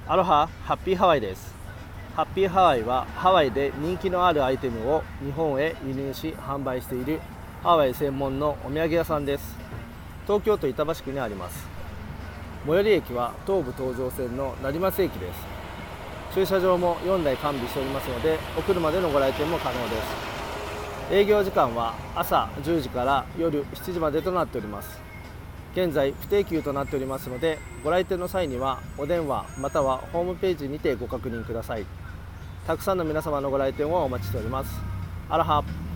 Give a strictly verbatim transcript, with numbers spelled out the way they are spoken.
アロハ、ハッピーハワイです。ハッピーハワイはハワイで人気のあるアイテムを日本へ輸入し販売しているハワイ専門のお土産屋さんです。東京都板橋区にあります。最寄り駅は東武東上線の成増駅です。駐車場もよんだい完備しておりますので、お車でのご来店も可能です。営業時間は朝じゅうじから夜しちじまでとなっております。現在不定休となっておりますので、ご来店の際にはお電話またはホームページにてご確認ください。たくさんの皆様のご来店をお待ちしております。アロハ。